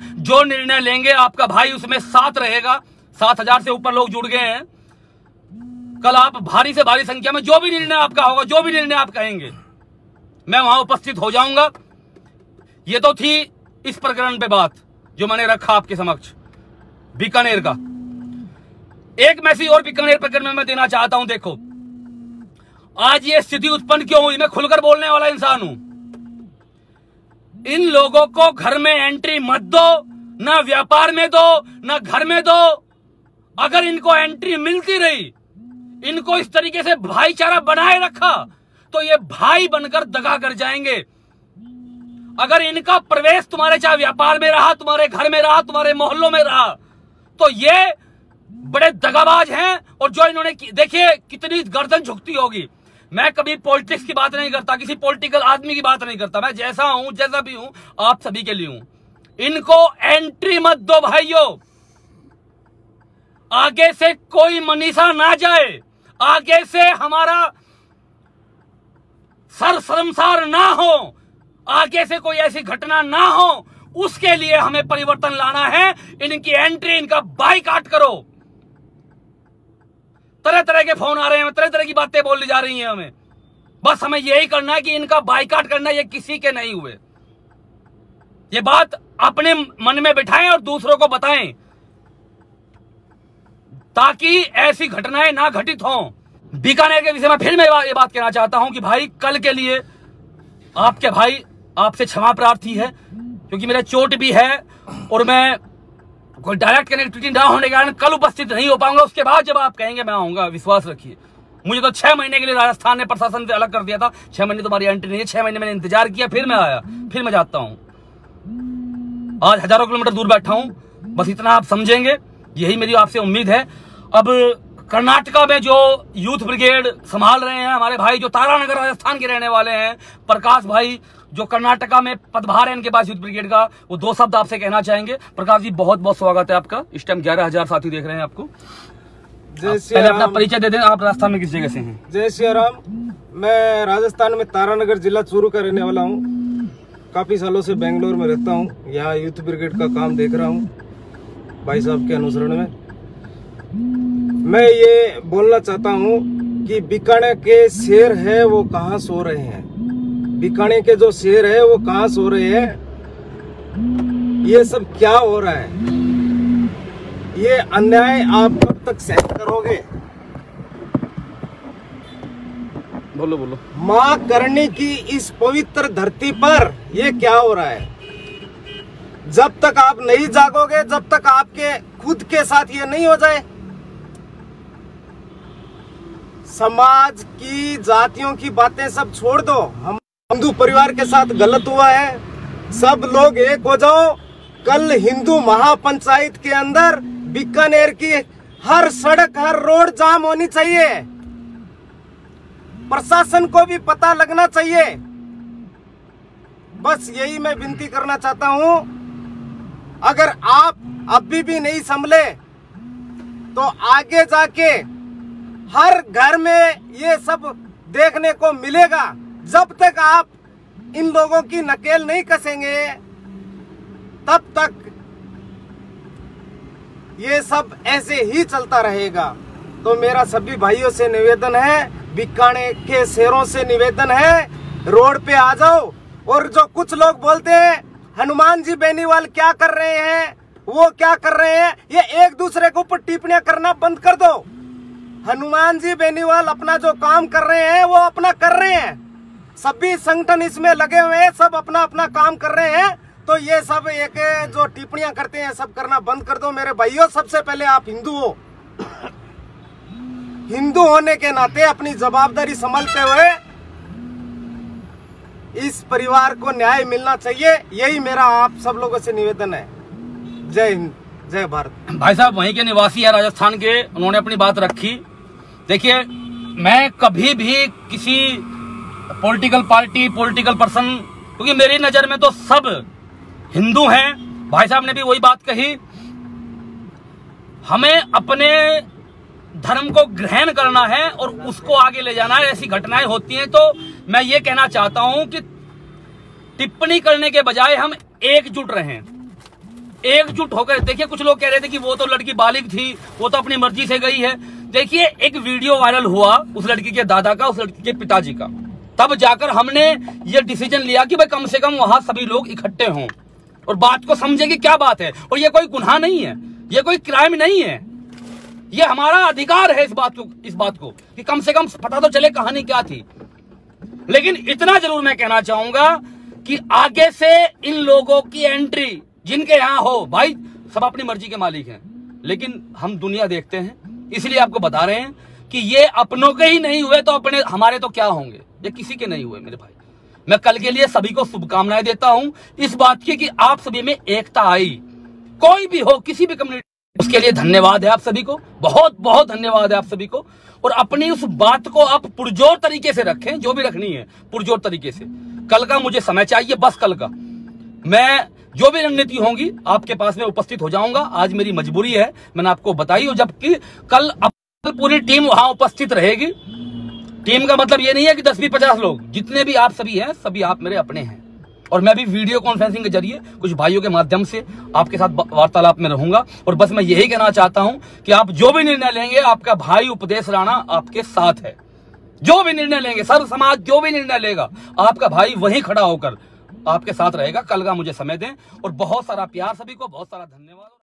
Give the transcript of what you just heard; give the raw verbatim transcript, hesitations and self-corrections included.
जो निर्णय लेंगे आपका भाई उसमें साथ रहेगा। सात हजार से ऊपर लोग जुड़ गए हैं। कल आप भारी से भारी संख्या में जो भी निर्णय आपका होगा, जो भी निर्णय आप कहेंगे, मैं वहां उपस्थित हो जाऊंगा। ये तो थी इस प्रकरण पे बात जो मैंने रखा आपके समक्ष बीकानेर का। एक मैसेज और बीकानेर प्रकरण में मैं देना चाहता हूं। देखो, आज ये स्थिति उत्पन्न क्यों हुई, मैं खुलकर बोलने वाला इंसान हूं। इन लोगों को घर में एंट्री मत दो, ना व्यापार में दो, ना घर में दो। अगर इनको एंट्री मिलती रही, इनको इस तरीके से भाईचारा बनाए रखा, तो ये भाई बनकर दगा कर जाएंगे। अगर इनका प्रवेश तुम्हारे चाहे व्यापार में रहा, तुम्हारे घर में रहा, तुम्हारे मोहल्लों में रहा, तो ये बड़े दगाबाज हैं। और जो इन्होंने, देखिए कितनी गर्दन झुकती होगी। मैं कभी पॉलिटिक्स की बात नहीं करता, किसी पॉलिटिकल आदमी की बात नहीं करता। मैं जैसा हूं, जैसा भी हूं, आप सभी के लिए हूं। इनको एंट्री मत दो भाइयों। आगे से कोई मनीषा ना जाए, आगे से हमारा सर शर्मसार ना हो, आगे से कोई ऐसी घटना ना हो, उसके लिए हमें परिवर्तन लाना है। इनकी एंट्री, इनका बाइकाट करो। तरह तरह के फोन आ रहे हैं, तरह तरह की बातें बोली जा रही हैं हमें। बस हमें यही करना है कि इनका बाइकाट करना, ये किसी के नहीं हुए। ये बात अपने मन में बिठाएं और दूसरों को बताएं, ताकि ऐसी घटनाएं ना घटित हों। बीकानेर के विषय में फिर मैं ये बात कहना चाहता हूं कि भाई, कल के लिए आपके भाई आपसे क्षमा प्रार्थी है, क्योंकि मेरा चोट भी है और मैं कोई डायरेक्ट कनेक्टिविटी ना होने के कारण कल उपस्थित नहीं हो पाऊंगा। उसके बाद जब आप कहेंगे मैं आऊंगा, विश्वास रखिए। मुझे तो छह महीने के लिए राजस्थान ने प्रशासन से अलग कर दिया था। छह महीने तुम्हारी एंट्री नहीं है। छह महीने मैंने इंतजार किया, फिर मैं आया, फिर मैं जाता हूं। आज हजारों किलोमीटर दूर बैठा हूं। बस इतना आप समझेंगे, यही मेरी आपसे उम्मीद है। अब कर्नाटका में जो यूथ ब्रिगेड संभाल रहे हैं हमारे भाई, जो तारानगर राजस्थान के रहने वाले हैं, प्रकाश भाई, जो कर्नाटका में पदभार है इनके पास यूथ ब्रिगेड का, वो दो शब्द आपसे कहना चाहेंगे। प्रकाश जी, बहुत बहुत स्वागत है आपका। इस टाइम ग्यारह हजार साथी देख रहे हैं आपको। जय श्री राम। अपना परिचय दे दें, आप राजस्थान में किस जगह से हैं? जय श्री राम। मैं राजस्थान में तारानगर जिला चूरू का रहने वाला हूँ। काफी सालों से बेंगलोर में रहता हूँ। यहाँ यूथ ब्रिगेड का काम देख रहा हूँ भाई साहब के अनुसरण में। मैं ये बोलना चाहता हूँ कि बीकानेर के शेर है वो कहाँ सो रहे हैं। बीकानेर के जो शेर है वो कहाँ सो रहे हैं। ये सब क्या हो रहा है, ये अन्याय आप कब तक सहन करोगे? बोलो बोलो। माँ करनी की इस पवित्र धरती पर ये क्या हो रहा है? जब तक आप नहीं जागोगे, जब तक आपके खुद के साथ ये नहीं हो जाए, समाज की जातियों की बातें सब छोड़ दो। हम हिंदू परिवार के साथ गलत हुआ है, सब लोग एक हो जाओ। कल हिंदू महापंचायत के अंदर बीकानेर की हर सड़क, हर रोड जाम होनी चाहिए। प्रशासन को भी पता लगना चाहिए। बस यही मैं विनती करना चाहता हूं। अगर आप अभी भी नहीं संभले तो आगे जाके हर घर में ये सब देखने को मिलेगा। जब तक आप इन लोगों की नकेल नहीं कसेंगे, तब तक ये सब ऐसे ही चलता रहेगा। तो मेरा सभी भाइयों से निवेदन है, बीकानेर के शेरों से निवेदन है, रोड पे आ जाओ। और जो कुछ लोग बोलते हैं हनुमान जी बेनीवाल क्या कर रहे हैं, वो क्या कर रहे हैं, ये एक दूसरे के ऊपर टिप्पणियां करना बंद कर दो। हनुमान जी बेनीवाल अपना जो काम कर रहे हैं वो अपना कर रहे हैं। सभी संगठन इसमें लगे हुए हैं, सब अपना अपना काम कर रहे हैं। तो ये सब एक जो टिप्पणियां करते हैं सब करना बंद कर दो मेरे भाइयों। सबसे पहले आप हिंदू हो, हिंदू होने के नाते अपनी जवाबदारी संभालते हुए इस परिवार को न्याय मिलना चाहिए। यही मेरा आप सब लोगों से निवेदन है। जय हिंद, जय भारत। भाई साहब वहीं के निवासी है राजस्थान के, उन्होंने अपनी बात रखी। देखिए, मैं कभी भी किसी पॉलिटिकल पार्टी, पॉलिटिकल पर्सन, क्योंकि मेरी नजर में तो सब हिंदू हैं। भाई साहब ने भी वही बात कही, हमें अपने धर्म को ग्रहण करना है और उसको आगे ले जाना है। ऐसी घटनाएं होती हैं तो मैं ये कहना चाहता हूं कि टिप्पणी करने के बजाय हम एकजुट रहें। एकजुट होकर, देखिए कुछ लोग कह रहे थे कि वो तो लड़की बालिग थी, वो तो अपनी मर्जी से गई है। देखिए एक वीडियो वायरल हुआ उस लड़की के दादा का, उस लड़की के पिताजी का, तब जाकर हमने ये डिसीजन लिया कि भाई कम से कम वहां सभी लोग इकट्ठे हों और बात को समझे कि क्या बात है। और ये कोई गुनाह नहीं है, ये कोई क्राइम नहीं है, ये हमारा अधिकार है इस बात को इस बात को कि कम से कम पता तो चले कहानी क्या थी। लेकिन इतना जरूर मैं कहना चाहूंगा कि आगे से इन लोगों की एंट्री जिनके यहां हो, भाई सब अपनी मर्जी के मालिक हैं, लेकिन हम दुनिया देखते हैं, इसलिए आपको बता रहे हैं कि ये अपनों के ही नहीं हुए तो अपने हमारे तो क्या होंगे, ये किसी के नहीं हुए मेरे भाई। मैं कल के लिए सभी को शुभकामनाएं देता हूं इस बात की कि आप सभी में एकता आई, कोई भी हो, किसी भी कम्युनिटी, उसके लिए धन्यवाद है आप सभी को, बहुत बहुत धन्यवाद है आप सभी को। और अपनी उस बात को आप पुरजोर तरीके से रखें, जो भी रखनी है पुरजोर तरीके से। कल का मुझे समय चाहिए, बस कल का मैं जो भी रणनीति होंगी आपके पास में उपस्थित हो जाऊंगा। आज मेरी मजबूरी है, मैंने आपको बताई, और जबकि कल पूरी टीम वहां उपस्थित रहेगी। टीम का मतलब ये नहीं है कि दस बीस पचास लोग, जितने भी आप सभी हैं सभी आप मेरे अपने हैं। और मैं भी वीडियो कॉन्फ्रेंसिंग के जरिए कुछ भाइयों के माध्यम से आपके साथ वार्तालाप में रहूंगा। और बस मैं यही कहना चाहता हूं कि आप जो भी निर्णय लेंगे, आपका भाई उपदेश राणा आपके साथ है। जो भी निर्णय लेंगे, सर्व समाज जो भी निर्णय लेगा, आपका भाई वहीं खड़ा होकर आपके साथ रहेगा। कल का मुझे समय दें और बहुत सारा प्यार सभी को, बहुत सारा धन्यवाद।